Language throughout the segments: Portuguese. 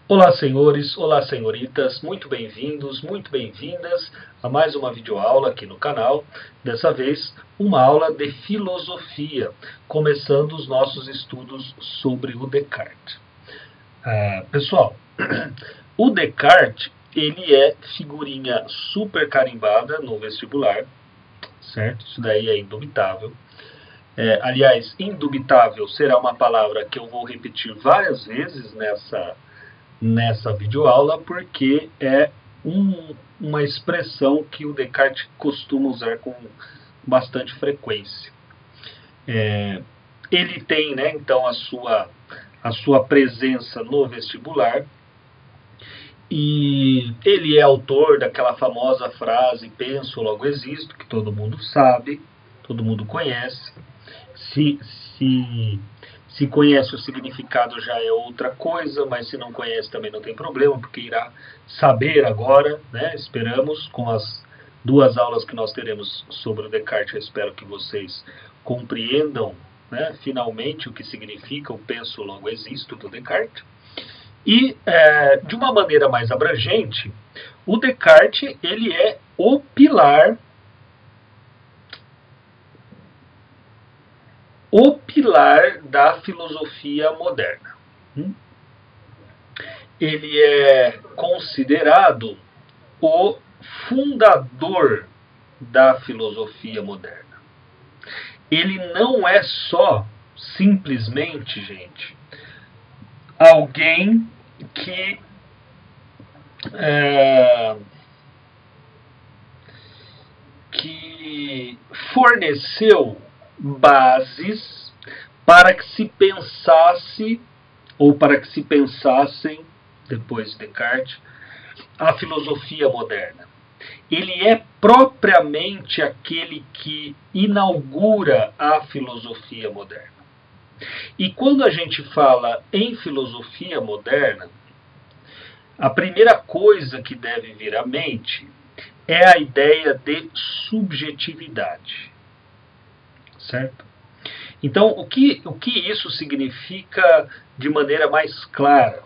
Olá, senhores, olá, senhoritas, muito bem-vindos, muito bem-vindas a mais uma videoaula aqui no canal. Dessa vez, uma aula de filosofia, começando os nossos estudos sobre o Descartes. Pessoal, o Descartes, ele é figurinha super carimbada no vestibular, certo? Isso daí é indubitável. Aliás, indubitável será uma palavra que eu vou repetir várias vezes nessa videoaula, porque é uma expressão que o Descartes costuma usar com bastante frequência. Ele tem, né, então, a sua presença no vestibular, e ele é autor daquela famosa frase "penso, logo existo", que todo mundo sabe, todo mundo conhece. Se conhece o significado já é outra coisa, mas se não conhece também não tem problema, porque irá saber agora, né? Esperamos, com as duas aulas que nós teremos sobre o Descartes, eu espero que vocês compreendam, né, finalmente o que significa o "penso, logo existo" do Descartes. E, de uma maneira mais abrangente, o Descartes ele é o pilar da filosofia moderna. Ele é considerado o fundador da filosofia moderna. Ele não é só, simplesmente, gente, alguém que forneceu bases para que se pensasse, ou para que se pensassem, depois de Descartes, a filosofia moderna. Ele é propriamente aquele que inaugura a filosofia moderna. E quando a gente fala em filosofia moderna, a primeira coisa que deve vir à mente é a ideia de subjetividade. Certo? Então, o que isso significa de maneira mais clara?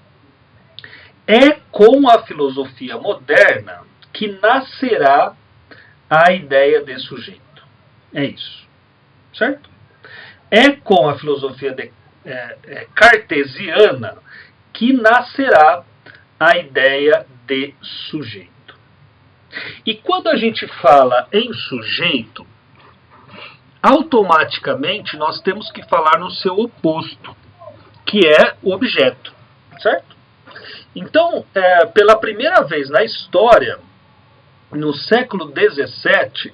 É com a filosofia moderna que nascerá a ideia de sujeito. É isso. Certo? É com a filosofia cartesiana que nascerá a ideia de sujeito. E quando a gente fala em sujeito, automaticamente nós temos que falar no seu oposto, que é o objeto, certo? Então, pela primeira vez na história, no século XVII,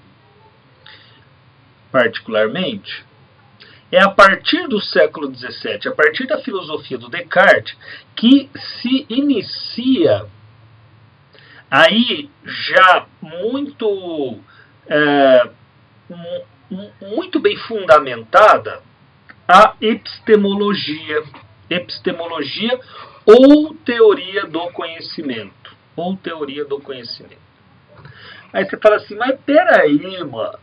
particularmente, é a partir do século XVII, a partir da filosofia do Descartes, que se inicia, aí já muito bem fundamentada, a epistemologia. Epistemologia ou teoria do conhecimento. Ou teoria do conhecimento. Aí você fala assim, mas peraí, mano.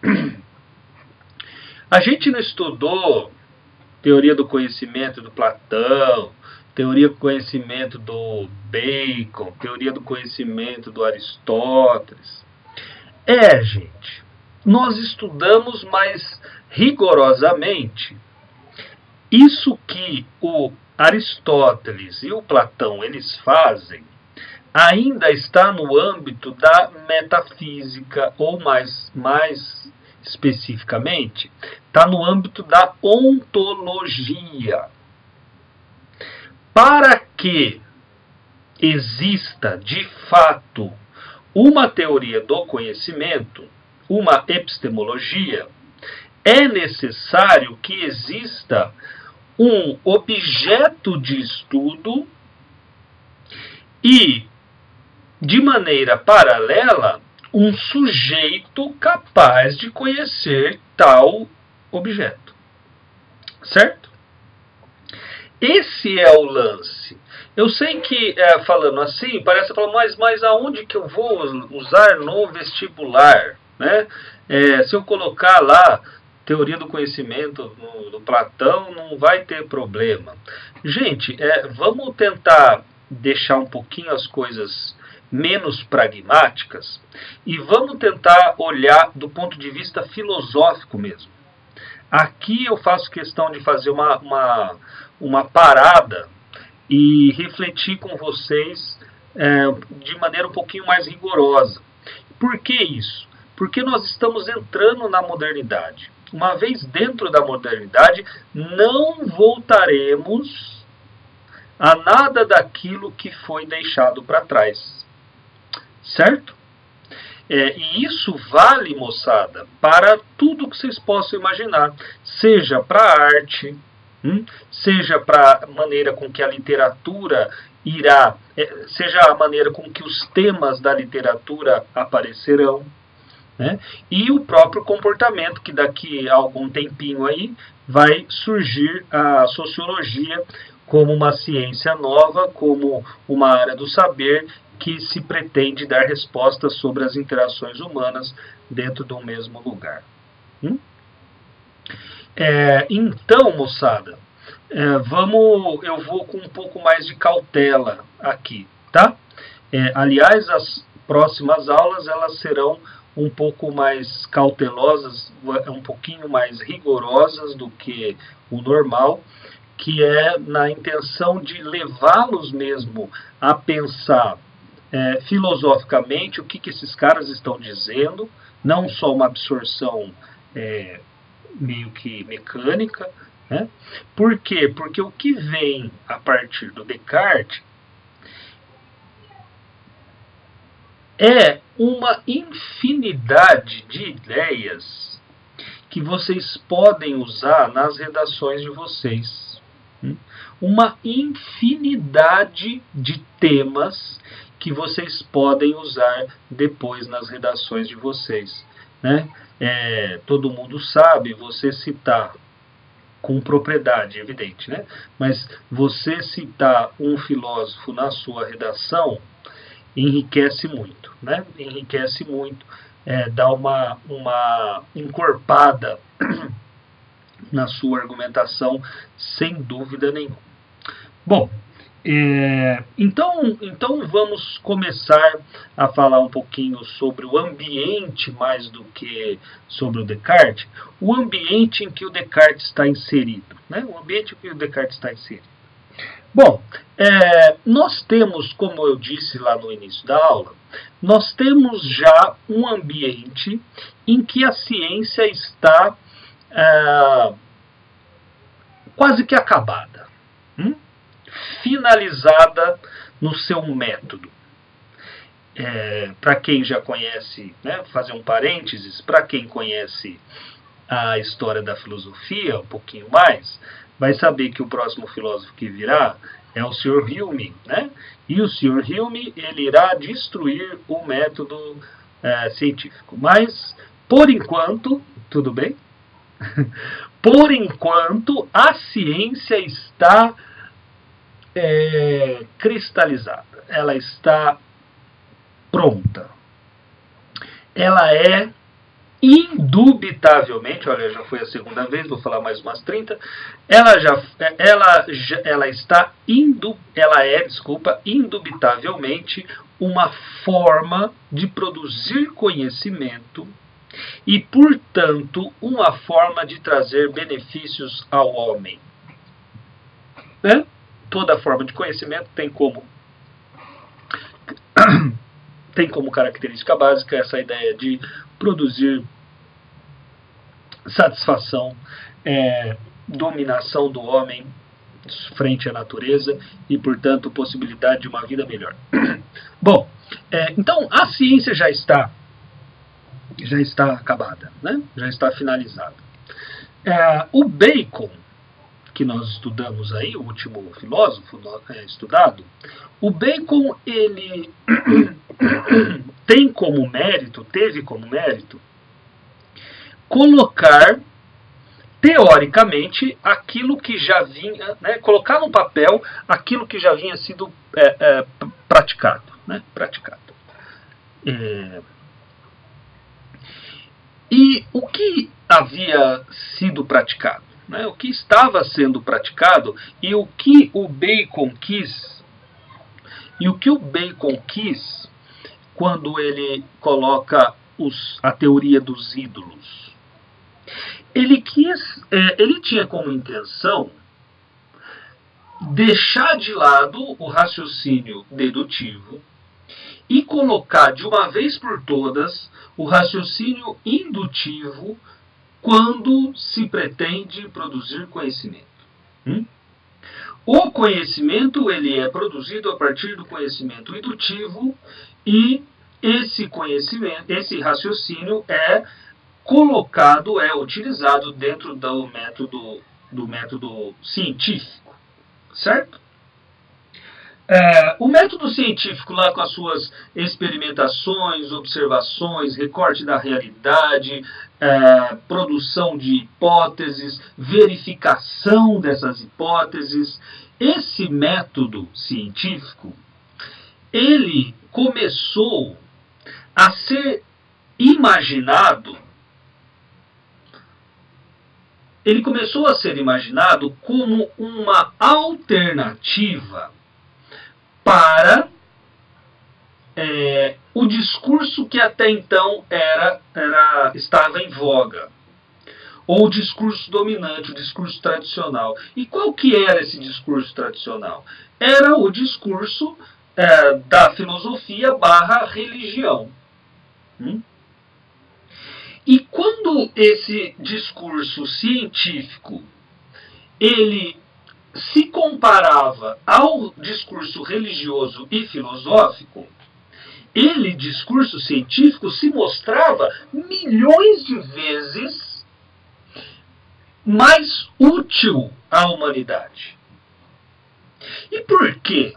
A gente não estudou teoria do conhecimento do Platão, teoria do conhecimento do Bacon, teoria do conhecimento do Aristóteles. Gente, nós estudamos mais rigorosamente isso que o Aristóteles e o Platão eles fazem, ainda está no âmbito da metafísica, ou mais especificamente, está no âmbito da ontologia. Para que exista, de fato, uma teoria do conhecimento, uma epistemologia, é necessário que exista um objeto de estudo e, de maneira paralela, um sujeito capaz de conhecer tal objeto. Certo? Esse é o lance. Eu sei que, falando assim, parece falar, mas aonde que eu vou usar no vestibular? Né? Se eu colocar lá teoria do conhecimento do Platão, não vai ter problema. Gente, vamos tentar deixar um pouquinho as coisas menos pragmáticas e vamos tentar olhar do ponto de vista filosófico mesmo. Aqui eu faço questão de fazer uma parada e refletir com vocês de maneira um pouquinho mais rigorosa. Por que isso? Porque nós estamos entrando na modernidade. Uma vez dentro da modernidade, não voltaremos a nada daquilo que foi deixado para trás. Certo? E isso vale, moçada, para tudo que vocês possam imaginar. Seja para a arte, seja para a maneira com que a literatura irá, seja a maneira com que os temas da literatura aparecerão, né? E o próprio comportamento, que daqui a algum tempinho aí vai surgir a sociologia como uma ciência nova, como uma área do saber que se pretende dar respostas sobre as interações humanas dentro do mesmo lugar. Então, moçada, eu vou com um pouco mais de cautela aqui, tá? Aliás, as próximas aulas elas serão um pouco mais cautelosas, um pouquinho mais rigorosas do que o normal, que é na intenção de levá-los mesmo a pensar filosoficamente o que esses caras estão dizendo, não só uma absorção meio que mecânica, né? Por quê? Porque o que vem a partir do Descartes é uma infinidade de ideias que vocês podem usar nas redações de vocês. Uma infinidade de temas que vocês podem usar depois nas redações de vocês, né? Todo mundo sabe, você citar com propriedade, evidente, né? Mas você citar um filósofo na sua redação enriquece muito, né? Enriquece muito, dá uma encorpada na sua argumentação, sem dúvida nenhuma. Bom, então vamos começar a falar um pouquinho sobre o ambiente mais do que sobre o Descartes, o ambiente em que o Descartes está inserido, né? O ambiente em que o Descartes está inserido. Bom, nós temos, como eu disse lá no início da aula, nós temos já um ambiente em que a ciência está quase que acabada, finalizada no seu método. Para quem já conhece, né, fazer um parênteses, para quem conhece a história da filosofia um pouquinho mais, vai saber que o próximo filósofo que virá é o Sr. Hume, né? E o Sr. Hume ele irá destruir o método científico. Mas, por enquanto, tudo bem? Por enquanto, a ciência está cristalizada. Ela está pronta. Ela é indubitavelmente, olha, já foi a segunda vez, vou falar mais umas 30, ela é indubitavelmente uma forma de produzir conhecimento e, portanto, uma forma de trazer benefícios ao homem. Né? Toda forma de conhecimento tem como característica básica essa ideia de produzir satisfação, dominação do homem frente à natureza e, portanto, possibilidade de uma vida melhor. Bom, então a ciência já está acabada, né? Já está finalizada. O Bacon, que nós estudamos aí, o último filósofo estudado, o Bacon ele teve como mérito colocar teoricamente aquilo que já vinha, né, colocar no papel aquilo que já vinha sido praticado, né, E o que havia sido praticado, né, o que estava sendo praticado e o que o Bacon quis E o que o Bacon quis quando ele coloca a teoria dos ídolos? Ele tinha como intenção deixar de lado o raciocínio dedutivo e colocar de uma vez por todas o raciocínio indutivo quando se pretende produzir conhecimento. O conhecimento ele é produzido a partir do conhecimento indutivo e esse conhecimento, esse raciocínio é colocado, é utilizado dentro do método científico, certo? O método científico lá com as suas experimentações, observações, recorte da realidade, produção de hipóteses, verificação dessas hipóteses, esse método científico, ele começou a ser imaginado, como uma alternativa para o discurso que até então estava em voga, ou o discurso dominante, o discurso tradicional. E qual que era esse discurso tradicional? Era o discurso da filosofia / religião. E quando esse discurso científico ele se comparava ao discurso religioso e filosófico, discurso científico, se mostrava milhões de vezes mais útil à humanidade. E por quê?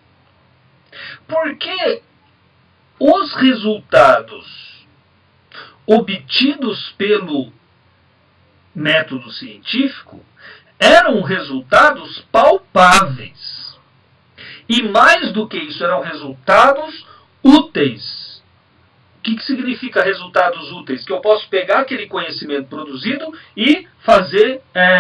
Porque os resultados obtidos pelo método científico eram resultados palpáveis. E mais do que isso, eram resultados úteis. O que significa resultados úteis? Que eu posso pegar aquele conhecimento produzido e fazer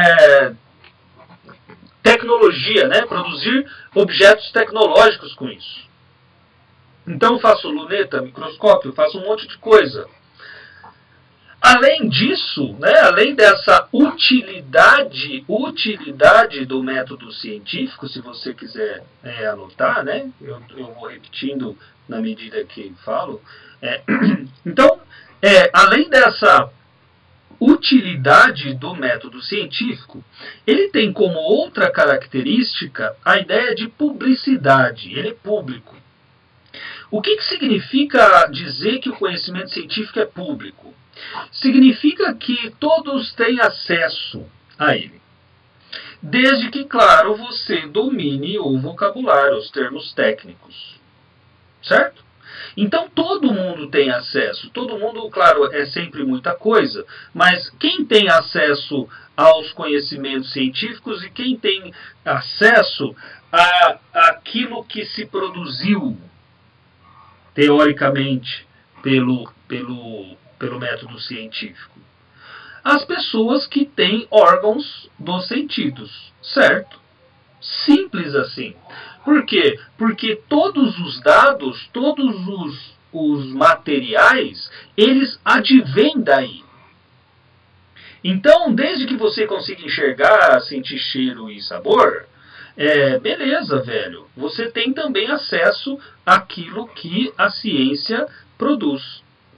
tecnologia, produzir objetos tecnológicos com isso. Então eu faço luneta, microscópio, faço um monte de coisa. Além disso, além dessa utilidade do método científico, se você quiser anotar, eu vou repetindo na medida que falo. Então, além dessa utilidade do método científico, ele tem como outra característica a ideia de publicidade. Ele é público. O que significa dizer que o conhecimento científico é público? Significa que todos têm acesso a ele. Desde que, claro, você domine o vocabulário, os termos técnicos. Certo? Então todo mundo tem acesso. Todo mundo, claro, é sempre muita coisa. Mas quem tem acesso aos conhecimentos científicos e quem tem acesso àquilo que se produziu, teoricamente, pelo método científico? As pessoas que têm órgãos dos sentidos, certo? Simples assim. Por quê? Porque todos os dados, todos os materiais, eles advêm daí. Então, desde que você consiga enxergar, sentir cheiro e sabor, beleza, velho. Você tem também acesso àquilo que a ciência produz.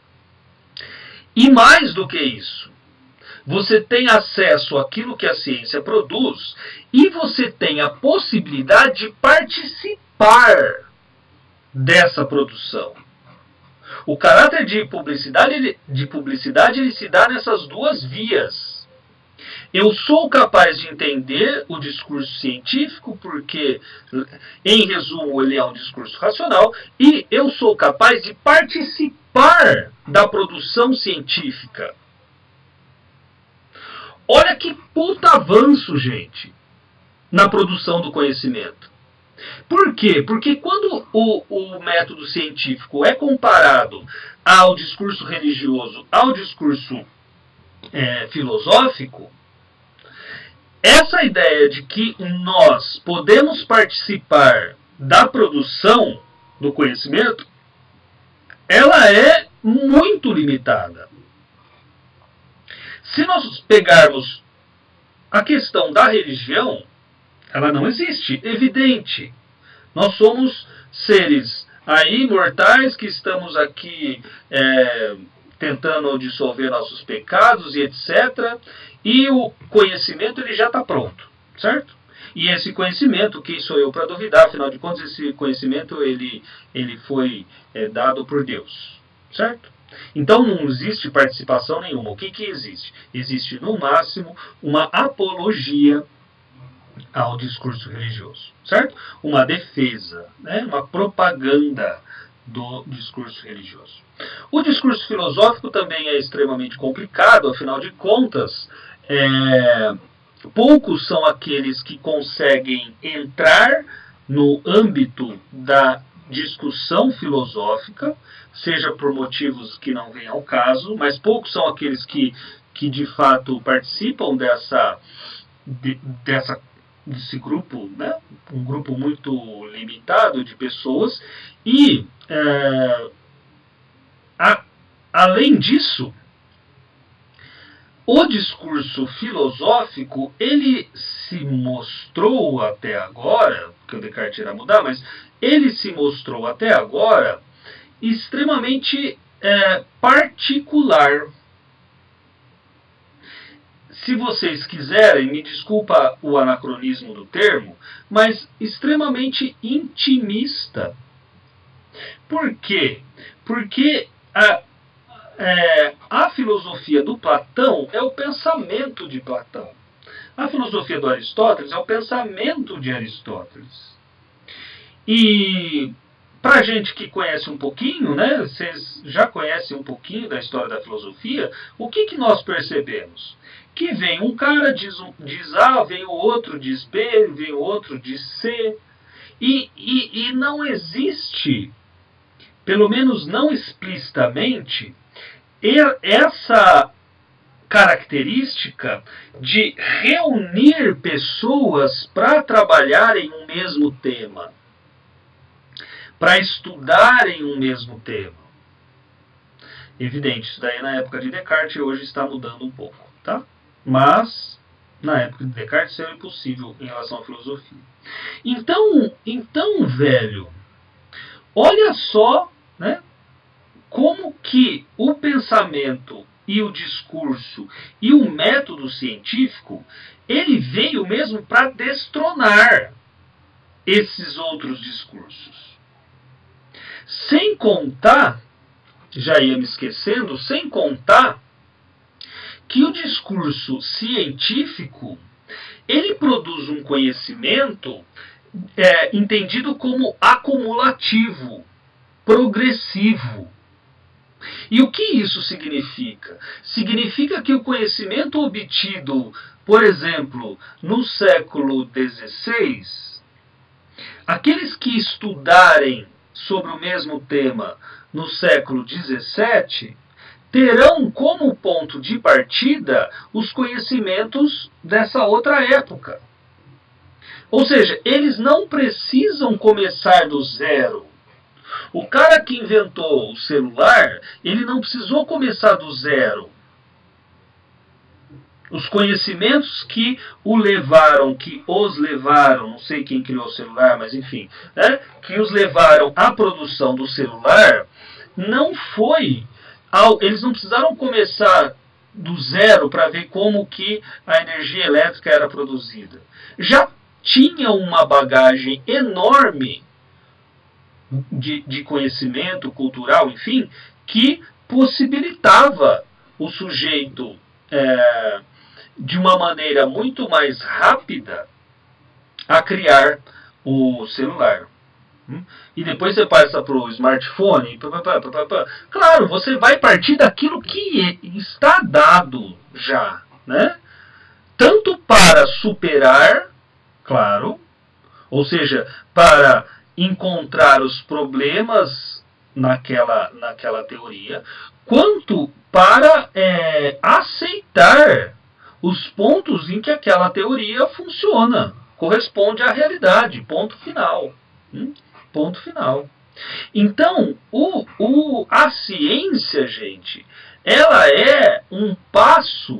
E mais do que isso, você tem acesso àquilo que a ciência produz e você tem a possibilidade de participar dessa produção. O caráter de publicidade ele se dá nessas duas vias. Eu sou capaz de entender o discurso científico porque, em resumo, ele é um discurso racional, e eu sou capaz de participar da produção científica. Olha que puta avanço, gente, na produção do conhecimento. Por quê? Porque quando o método científico é comparado ao discurso religioso, ao discurso filosófico, essa ideia de que nós podemos participar da produção do conhecimento, ela é muito limitada. Se nós pegarmos a questão da religião, ela não existe, evidente. Nós somos seres aí mortais que estamos aqui tentando dissolver nossos pecados e etc. E o conhecimento ele já está pronto, certo? E esse conhecimento, quem sou eu para duvidar? Afinal de contas, esse conhecimento ele foi dado por Deus, certo? Então não existe participação nenhuma. O que existe? Existe no máximo uma apologia ao discurso religioso, certo? Uma defesa, né? Uma propaganda do discurso religioso. O discurso filosófico também é extremamente complicado, afinal de contas, poucos são aqueles que conseguem entrar no âmbito da discussão filosófica, seja por motivos que não vêm ao caso, mas poucos são aqueles que de fato participam desse grupo, né? Um grupo muito limitado de pessoas, e além disso, o discurso filosófico, ele se mostrou até agora, porque o Descartes irá mudar, mas ele se mostrou até agora extremamente particular. Se vocês quiserem, me desculpa o anacronismo do termo, mas extremamente intimista. Por quê? Porque a filosofia do Platão é o pensamento de Platão. A filosofia do Aristóteles é o pensamento de Aristóteles. E para a gente que conhece um pouquinho, né, vocês já conhecem um pouquinho da história da filosofia, o que nós percebemos? Que vem um cara, diz A, vem o outro, diz B, vem o outro, diz C, e não existe, pelo menos não explicitamente, essa característica de reunir pessoas para trabalharem um mesmo tema, para estudarem um mesmo tema. Evidente, isso daí na época de Descartes hoje está mudando um pouco, tá? Mas na época de Descartes era impossível em relação à filosofia. Então, velho, olha só, né, como que o pensamento e o discurso e o método científico, ele veio mesmo para destronar esses outros discursos. Sem contar, já ia me esquecendo, sem contar que o discurso científico, ele produz um conhecimento entendido como acumulativo, progressivo. E o que isso significa? Significa que o conhecimento obtido, por exemplo, no século XVI, aqueles que estudarem sobre o mesmo tema no século XVII, terão como ponto de partida os conhecimentos dessa outra época. Ou seja, eles não precisam começar do zero. O cara que inventou o celular, ele não precisou começar do zero. Os conhecimentos que os levaram, não sei quem criou o celular, mas enfim, né, que os levaram à produção do celular, eles não precisaram começar do zero para ver como que a energia elétrica era produzida. Já tinha uma bagagem enorme de conhecimento cultural, enfim, que possibilitava o sujeito, de uma maneira muito mais rápida, a criar o celular. E depois você passa para o smartphone. Claro, você vai partir daquilo que está dado já, né? Tanto para superar, claro, ou seja, para encontrar os problemas naquela teoria, quanto para aceitar os pontos em que aquela teoria funciona, corresponde à realidade, ponto final. Ponto final. Então, a ciência, gente, ela é um passo...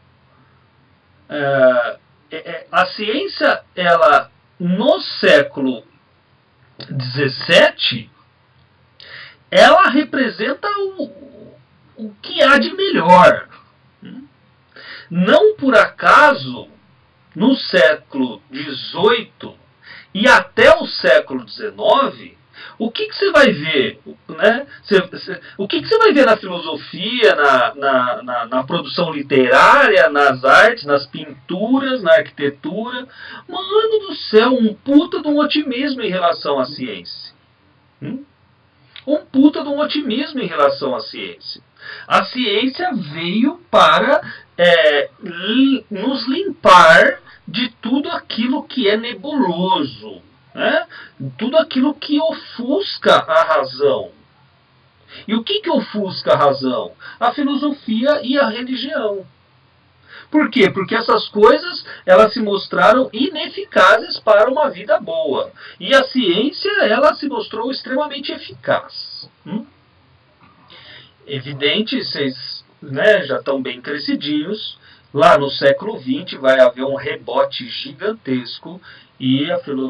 a ciência, ela, no século XVII, ela representa o que há de melhor. Não por acaso, no século XVIII e até o século XIX, o que você vai ver? Né? O que você vai ver na filosofia, na produção literária, nas artes, nas pinturas, na arquitetura? Mano do céu, um puta de um otimismo em relação à ciência. Um puta de um otimismo em relação à ciência. A ciência veio para nos limpar de tudo aquilo que é nebuloso, né? Tudo aquilo que ofusca a razão. E o que ofusca a razão? A filosofia e a religião. Por quê? Porque essas coisas, elas se mostraram ineficazes para uma vida boa. E a ciência, ela se mostrou extremamente eficaz. Evidente, vocês, né, já estão bem crescidinhos. Lá no século XX vai haver um rebote gigantesco e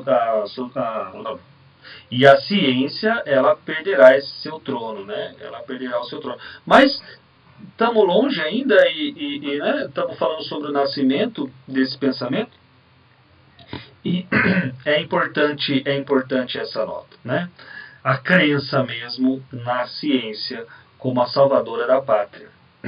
a ciência, ela perderá esse seu trono, né? Ela perderá o seu trono. Mas estamos longe ainda e né, estamos falando sobre o nascimento desse pensamento. E é importante essa nota, né? A crença mesmo na ciência como a salvadora da pátria.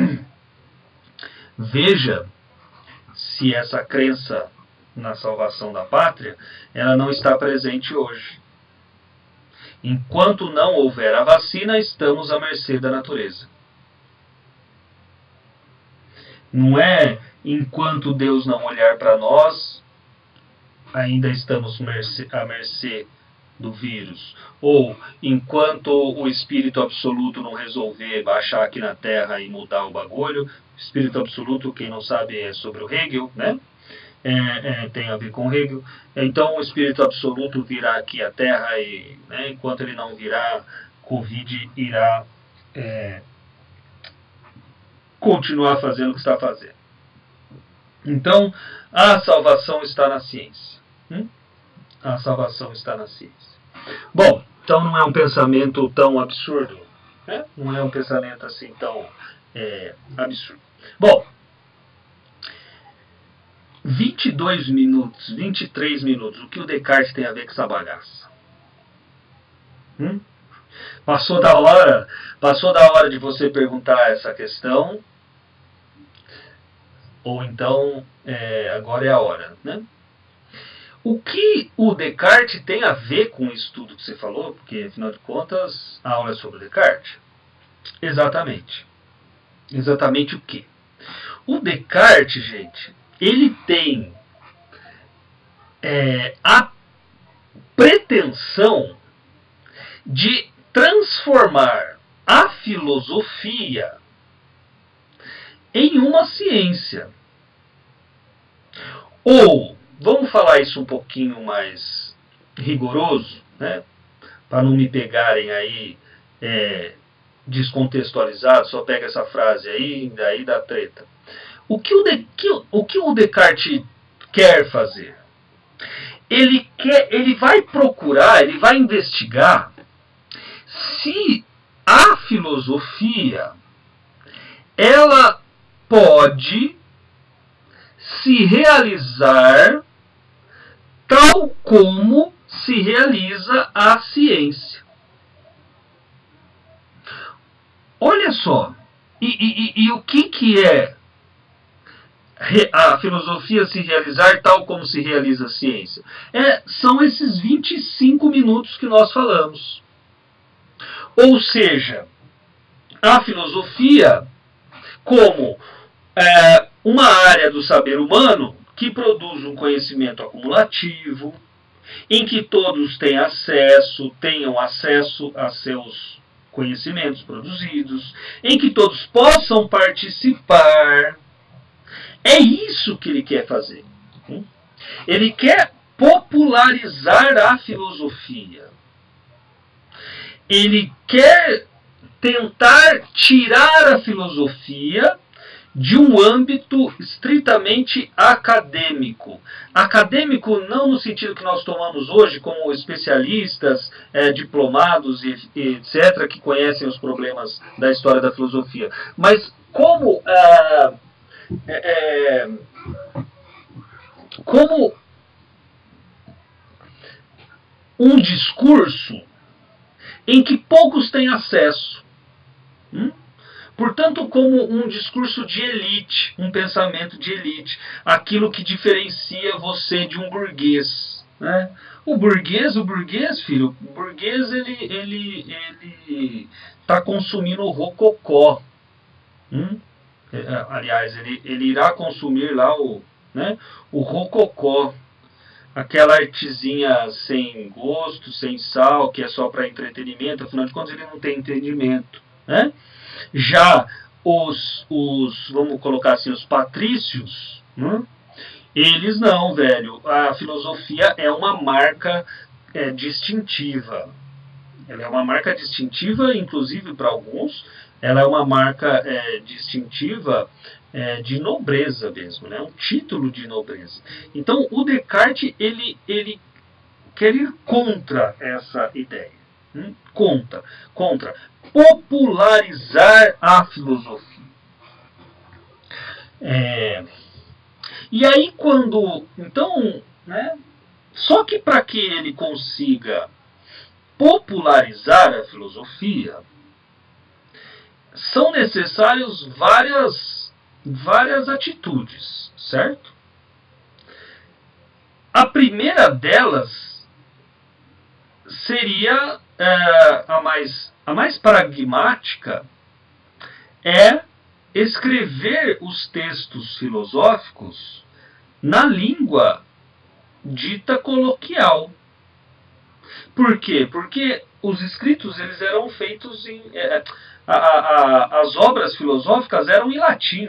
Veja se essa crença na salvação da pátria, ela não está presente hoje. Enquanto não houver a vacina, estamos à mercê da natureza. Não é enquanto Deus não olhar para nós, ainda estamos à mercê do vírus. Ou enquanto o Espírito Absoluto não resolver baixar aqui na Terra e mudar o bagulho. Espírito Absoluto, quem não sabe, é sobre o Hegel, né? Tem a ver com Hegel. Então o Espírito Absoluto virá aqui à Terra e, né, enquanto ele não virá, Covid irá continuar fazendo o que está fazendo. Então, a salvação está na ciência. A salvação está na ciência. Bom, então não é um pensamento tão absurdo. Né? Não é um pensamento assim tão absurdo. Bom, 22 minutos, 23 minutos. O que o Descartes tem a ver com essa bagaça? Passou da hora de você perguntar essa questão. Ou então, agora é a hora, né? O que o Descartes tem a ver com isso tudo que você falou? Porque, afinal de contas, a aula é sobre Descartes. Exatamente. Exatamente o quê? O Descartes, gente, ele tem a pretensão de transformar a filosofia em uma ciência. Ou, vamos falar isso um pouquinho mais rigoroso, né? Para não me pegarem aí descontextualizado, só pega essa frase aí, daí dá treta. O que o Descartes quer fazer? Ele vai procurar, ele vai investigar se a filosofia ela pode se realizar tal como se realiza a ciência. Olha só, e o que é a filosofia se realizar tal como se realiza a ciência? São esses 25 minutos que nós falamos. Ou seja, a filosofia como uma área do saber humano que produz um conhecimento acumulativo, em que todos tenham acesso a seus conhecimentos produzidos, em que todos possam participar. É isso que ele quer fazer. Ele quer popularizar a filosofia. Ele quer tentar tirar a filosofia de um âmbito estritamente acadêmico. Acadêmico não no sentido que nós tomamos hoje, como especialistas, diplomados e etc., que conhecem os problemas da história da filosofia, mas como um discurso em que poucos têm acesso. Portanto, como um discurso de elite, um pensamento de elite, aquilo que diferencia você de um burguês. Né? O burguês, filho, o burguês ele está consumindo o rococó. Aliás, ele irá consumir lá o rococó. Aquela artezinha sem gosto, sem sal, que é só para entretenimento, afinal de contas ele não tem entendimento. Né? Já vamos colocar assim, os patrícios, eles não, velho. A filosofia é uma marca distintiva. Ela é uma marca distintiva, inclusive para alguns, ela é uma marca distintiva de nobreza mesmo, né? Um título de nobreza. Então, o Descartes, ele quer ir contra essa ideia. Contra popularizar a filosofia. E aí então, né, só que para que ele consiga popularizar a filosofia, são necessárias várias atitudes, certo? A primeira delas seria a mais pragmática, é escrever os textos filosóficos na língua dita coloquial. Por quê? Porque os escritos eles eram feitos as obras filosóficas eram em latim.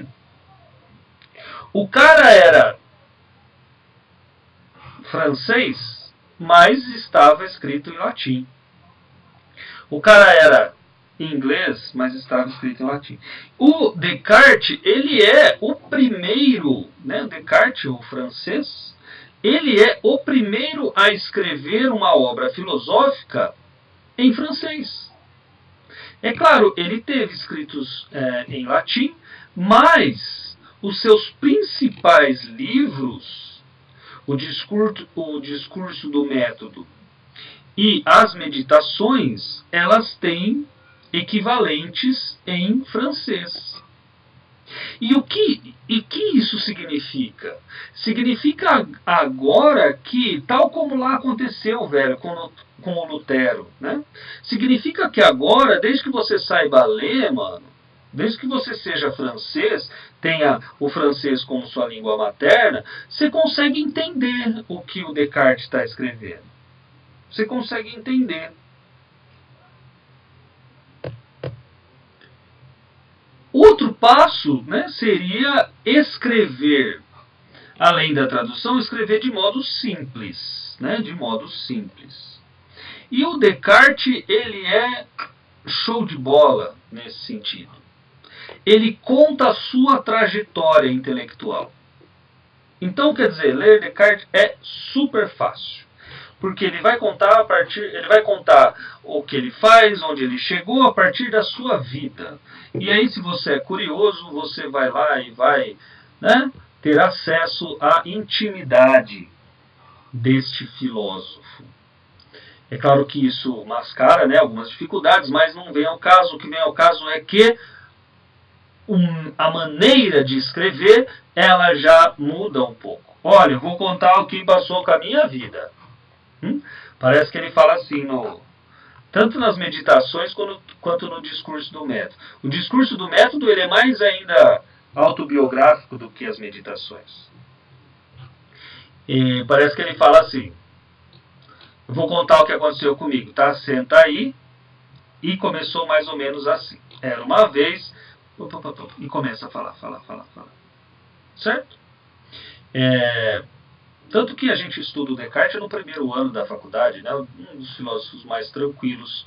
O cara era francês, mas estava escrito em latim. O cara era inglês, mas estava escrito em latim. O Descartes, ele é o primeiro, né? Descartes, o francês, ele é o primeiro a escrever uma obra filosófica em francês. É claro, ele teve escritos em latim, mas os seus principais livros, o discurso do método e as meditações, elas têm equivalentes em francês. E o que isso significa? Significa agora que, tal como lá aconteceu, velho, com o Lutero, né? Significa que agora, desde que você saiba ler, mano, desde que você seja francês, tenha o francês como sua língua materna, você consegue entender o que o Descartes está escrevendo. Você consegue entender. Outro passo, né, seria escrever, além da tradução, escrever de modo simples. Né, de modo simples. E o Descartes, ele é show de bola nesse sentido. Ele conta a sua trajetória intelectual. Então, quer dizer, ler Descartes é super fácil. Porque ele vai contar o que ele faz, onde ele chegou a partir da sua vida. E aí, se você é curioso, você vai lá e vai, né, ter acesso à intimidade deste filósofo. É claro que isso mascara, né, algumas dificuldades, mas não vem ao caso. O que vem ao caso é que a maneira de escrever, ela já muda um pouco. Olha, eu vou contar o que passou com a minha vida. Parece que ele fala assim, tanto nas meditações quanto no discurso do método. O discurso do método ele é mais ainda autobiográfico do que as meditações. E parece que ele fala assim, eu vou contar o que aconteceu comigo, tá? Senta aí. E começou mais ou menos assim. Era uma vez, e começa a falar. Certo? Tanto que a gente estuda o Descartes no primeiro ano da faculdade, né? Um dos filósofos mais tranquilos,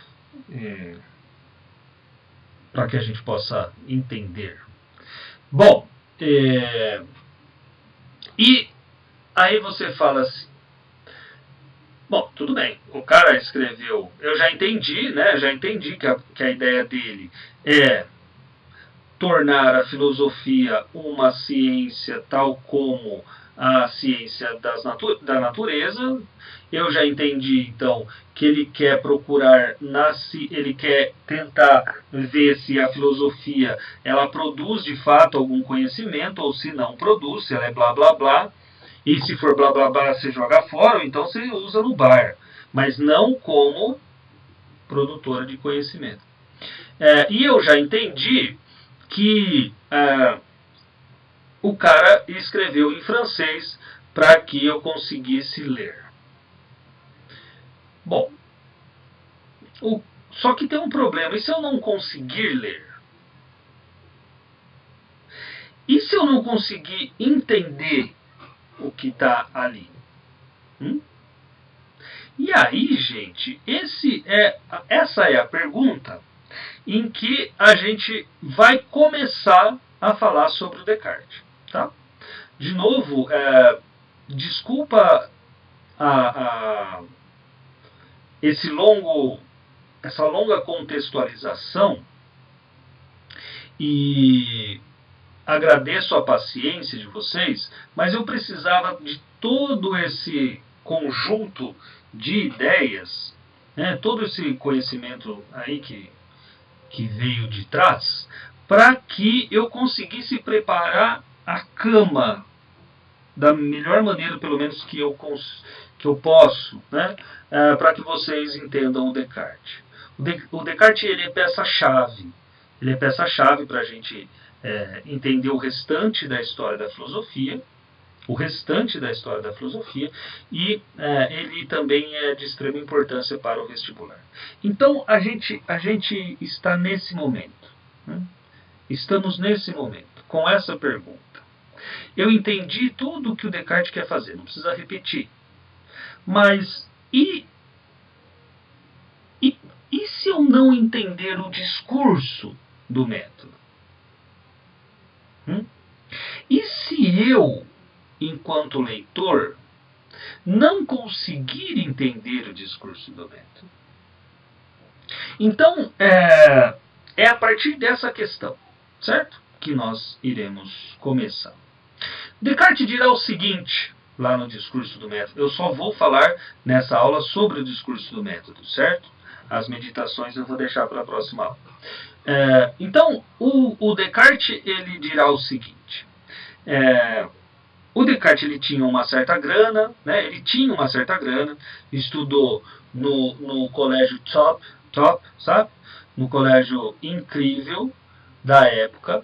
para que a gente possa entender. Bom, e aí você fala assim, bom, tudo bem, o cara escreveu, eu já entendi, né? Já entendi que a ideia dele é tornar a filosofia uma ciência tal como a ciência da natureza. Eu já entendi, então, que ele quer procurar, ele quer tentar ver se a filosofia ela produz de fato algum conhecimento, ou se não produz, se ela é blá blá blá. E se for blá blá blá, você joga fora, ou então você usa no bar. Mas não como produtora de conhecimento. E eu já entendi que o cara escreveu em francês para que eu conseguisse ler. Bom, só que tem um problema. E se eu não conseguir ler? E se eu não conseguir entender o que está ali? E aí, gente, essa é a pergunta em que a gente vai começar a falar sobre o Descartes. Tá? De novo, desculpa essa longa contextualização, e agradeço a paciência de vocês, mas eu precisava de todo esse conjunto de ideias, né, todo esse conhecimento aí que veio de trás, para que eu conseguisse preparar a cama da melhor maneira, pelo menos que eu posso, né, para que vocês entendam o Descartes. O Descartes ele é peça-chave. Ele é peça-chave para a gente entender o restante da história da filosofia, e ele também é de extrema importância para o vestibular. Então a gente está nesse momento, né? Estamos nesse momento, com essa pergunta. Eu entendi tudo o que o Descartes quer fazer, não precisa repetir. Mas e se eu não entender o discurso do método? E se eu, enquanto leitor, não conseguir entender o discurso do método? Então, é a partir dessa questão, certo? Que nós iremos começar. Descartes dirá o seguinte, lá no discurso do método. Eu só vou falar nessa aula sobre o discurso do método, certo? As meditações eu vou deixar para a próxima aula. Então, o Descartes ele dirá o seguinte. O Descartes ele tinha uma certa grana, né? Estudou no colégio top, sabe? No colégio incrível da época.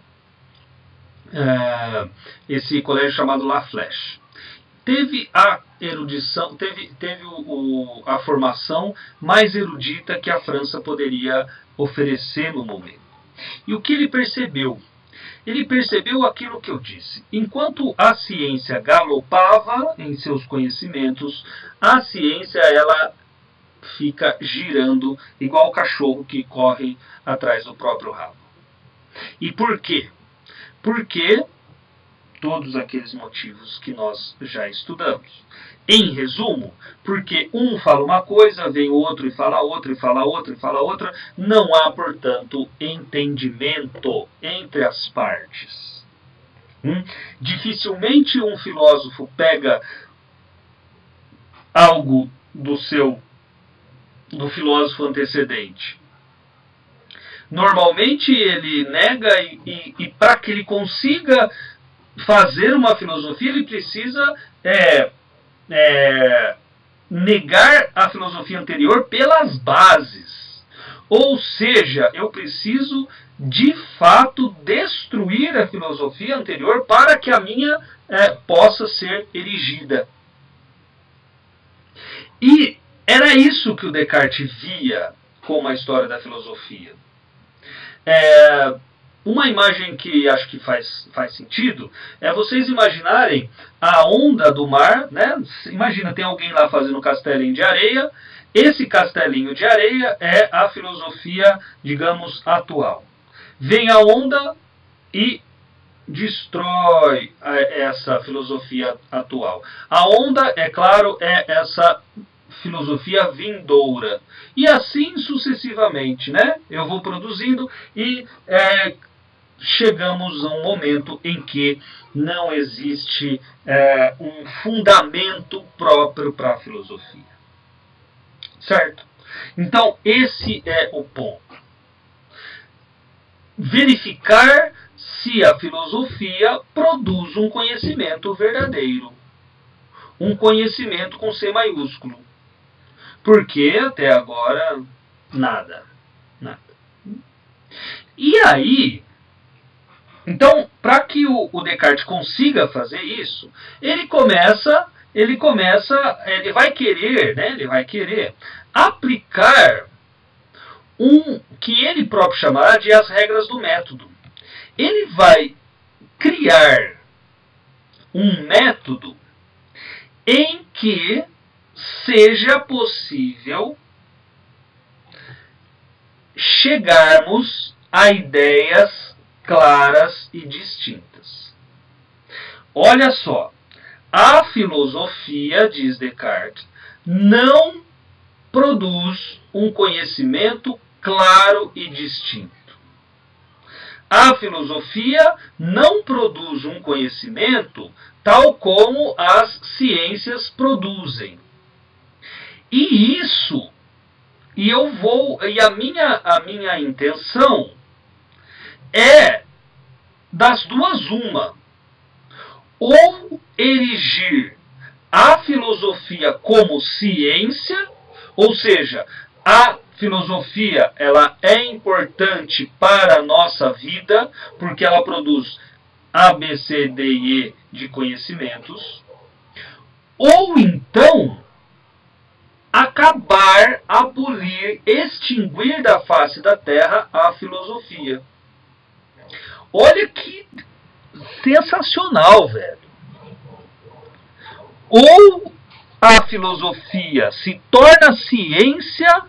Esse colégio chamado La Flèche. Teve a erudição, teve a formação mais erudita que a França poderia oferecer no momento. E o que ele percebeu? Ele percebeu aquilo que eu disse. Enquanto a ciência galopava em seus conhecimentos, a ciência ela fica girando igual o cachorro que corre atrás do próprio rabo. E por quê? Porque todos aqueles motivos que nós já estudamos. Em resumo, porque um fala uma coisa, vem outro e fala outra, e fala outra, e fala outra, não há, portanto, entendimento entre as partes. Dificilmente um filósofo pega algo do filósofo antecedente. Normalmente ele nega e para que ele consiga fazer uma filosofia, ele precisa negar a filosofia anterior pelas bases. Ou seja, eu preciso de fato destruir a filosofia anterior para que a minha possa ser erigida. E era isso que o Descartes via como a história da filosofia. uma imagem que acho que faz sentido é vocês imaginarem a onda do mar, né? Imagina, tem alguém lá fazendo um castelinho de areia. Esse castelinho de areia é a filosofia, digamos, atual. Vem a onda e destrói essa filosofia atual. A onda, é claro, é essa filosofia vindoura. E assim sucessivamente, né? Eu vou produzindo e chegamos a um momento em que não existe um fundamento próprio para a filosofia. Certo? Então, esse é o ponto. Verificar se a filosofia produz um conhecimento verdadeiro. Um conhecimento com C maiúsculo. Porque até agora, nada. Nada. E aí, então, para que o Descartes consiga fazer isso, ele vai querer aplicar que ele próprio chamará de as regras do método. Ele vai criar um método em que seja possível chegarmos a ideias claras e distintas. Olha só, a filosofia, diz Descartes, não produz um conhecimento claro e distinto. A filosofia não produz um conhecimento tal como as ciências produzem. E a minha intenção é das duas uma. Ou erigir a filosofia como ciência, ou seja, a filosofia ela é importante para a nossa vida, porque ela produz A, B, C, D e E de conhecimentos. Ou então, acabar, abolir, extinguir da face da Terra a filosofia. Olha que sensacional, velho. Ou a filosofia se torna ciência,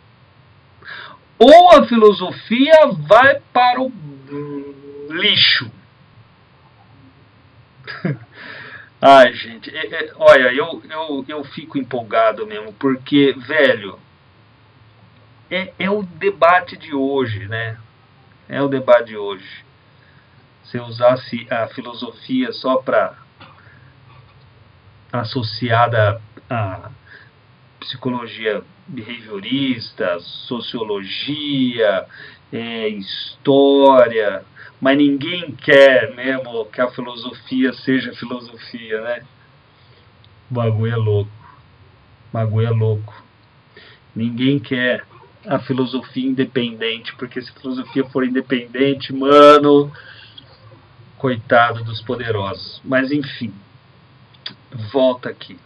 ou a filosofia vai para o lixo. Ai, gente, olha, eu fico empolgado mesmo, porque, velho, é o debate de hoje, né? É o debate de hoje. Se eu usasse a filosofia só para associada à psicologia behaviorista, sociologia, história, mas ninguém quer mesmo que a filosofia seja filosofia, né? O bagulho é louco. O bagulho é louco. Ninguém quer a filosofia independente, porque se a filosofia for independente, mano, coitado dos poderosos. Mas enfim, volta aqui.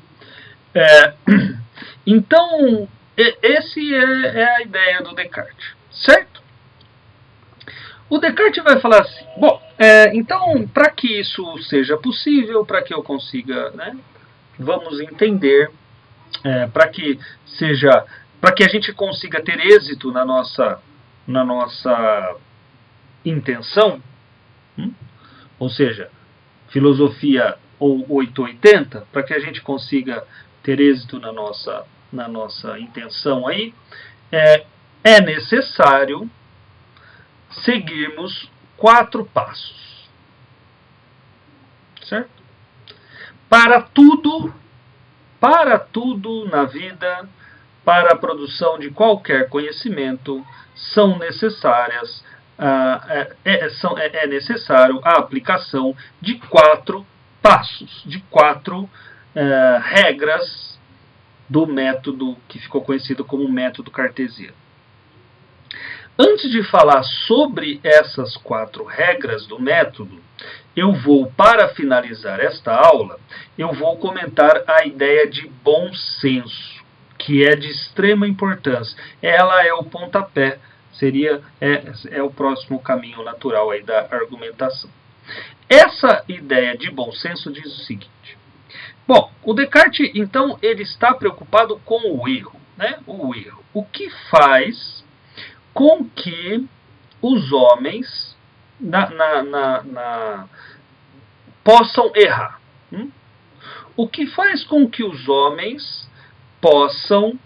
Então, esse é a ideia do Descartes, certo? O Descartes vai falar assim, bom, então, para que isso seja possível, para que eu consiga, né, vamos entender, para que a gente consiga ter êxito na nossa intenção, ou seja, filosofia ou 880, para que a gente consiga ter êxito na nossa intenção aí, é necessário seguirmos 4 passos. Certo? Para tudo na vida, para a produção de qualquer conhecimento, são necessárias é necessário a aplicação de 4 passos, de 4 regras do método que ficou conhecido como método cartesiano. Antes de falar sobre essas 4 regras do método, para finalizar esta aula, eu vou comentar a ideia de bom senso, que é de extrema importância. Ela é o pontapé É o próximo caminho natural aí da argumentação. Essa ideia de bom senso diz o seguinte. Bom, o Descartes, então, ele está preocupado com o erro, né? O erro. O que faz com que os homens possam errar? O que faz com que os homens possam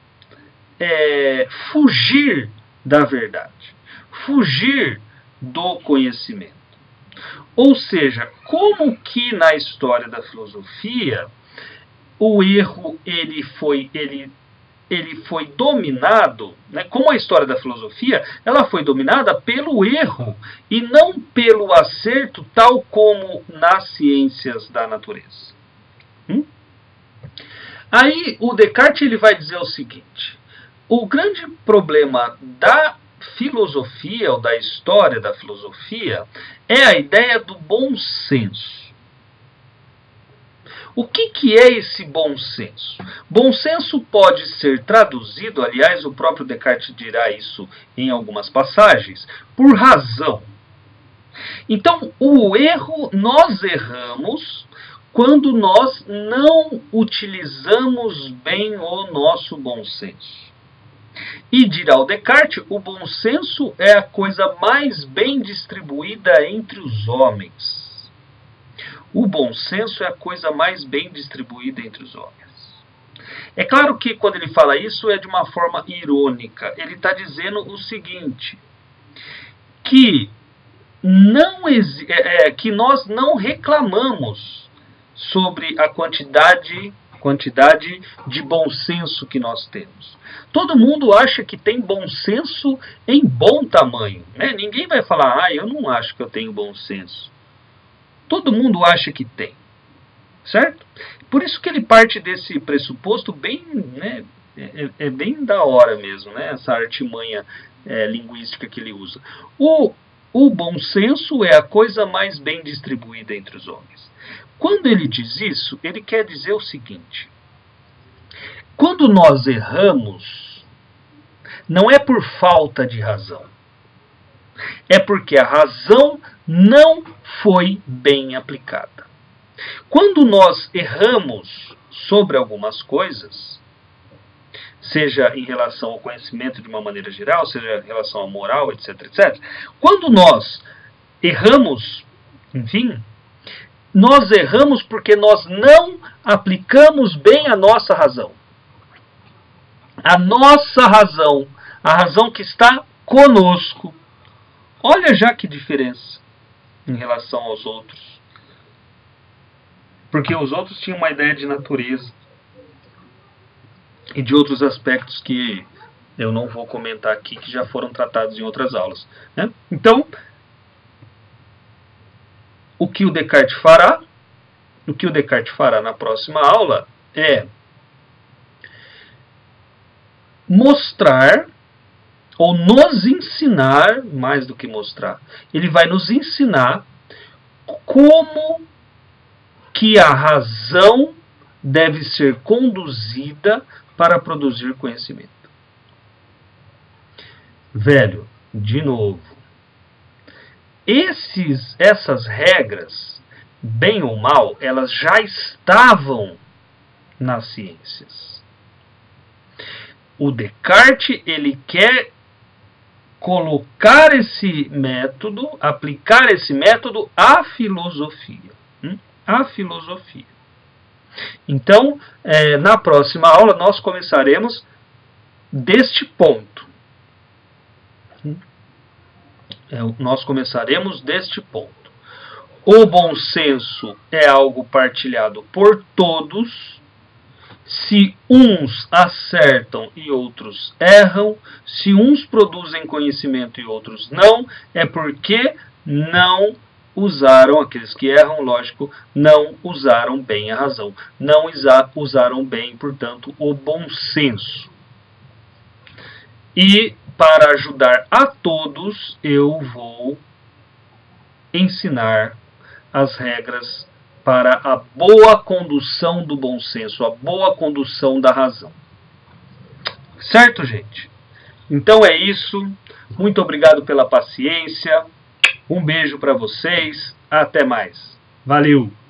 fugir da verdade, fugir do conhecimento? Ou seja, como que na história da filosofia o erro ele foi dominado, né? Como a história da filosofia ela foi dominada pelo erro e não pelo acerto, tal como nas ciências da natureza. Aí o Descartes ele vai dizer o seguinte: o grande problema da filosofia ou da história da filosofia é a ideia do bom senso. O que é esse bom senso? Bom senso pode ser traduzido, aliás, o próprio Descartes dirá isso em algumas passagens, por razão. Então, nós erramos quando nós não utilizamos bem o nosso bom senso. E dirá o Descartes, o bom senso é a coisa mais bem distribuída entre os homens. O bom senso é a coisa mais bem distribuída entre os homens. É claro que quando ele fala isso é de uma forma irônica. Ele está dizendo o seguinte, que nós não reclamamos sobre a quantidade de bom senso que nós temos. Todo mundo acha que tem bom senso em bom tamanho, né? Ninguém vai falar, eu não acho que eu tenho bom senso. Todo mundo acha que tem, certo? Por isso que ele parte desse pressuposto bem, né, bem da hora mesmo, né? Essa artimanha linguística que ele usa. O bom senso é a coisa mais bem distribuída entre os homens. Quando ele diz isso, ele quer dizer o seguinte: quando nós erramos, não é por falta de razão, é porque a razão não foi bem aplicada. Quando nós erramos sobre algumas coisas, seja em relação ao conhecimento de uma maneira geral, seja em relação à moral, etc, etc. Quando nós erramos, enfim, nós erramos porque nós não aplicamos bem a nossa razão. A nossa razão, a razão que está conosco. Olha já que diferença em relação aos outros. Porque os outros tinham uma ideia de natureza e de outros aspectos que eu não vou comentar aqui, que já foram tratados em outras aulas, né? Então, o que o Descartes fará na próxima aula é mostrar ou nos ensinar, mais do que mostrar, ele vai nos ensinar como que a razão deve ser conduzida para produzir conhecimento. Velho, de novo, essas regras, bem ou mal, elas já estavam nas ciências. O Descartes, ele quer colocar esse método, aplicar esse método à filosofia. À filosofia. Então, na próxima aula, nós começaremos deste ponto. Nós começaremos deste ponto. O bom senso é algo partilhado por todos. Se uns acertam e outros erram, se uns produzem conhecimento e outros não, é porque não usaram, aqueles que erram, lógico, não usaram bem a razão. Não usaram bem, portanto, o bom senso. E para ajudar a todos, eu vou ensinar as regras para a boa condução do bom senso, a boa condução da razão. Certo, gente? Então é isso. Muito obrigado pela paciência. Um beijo para vocês. Até mais. Valeu!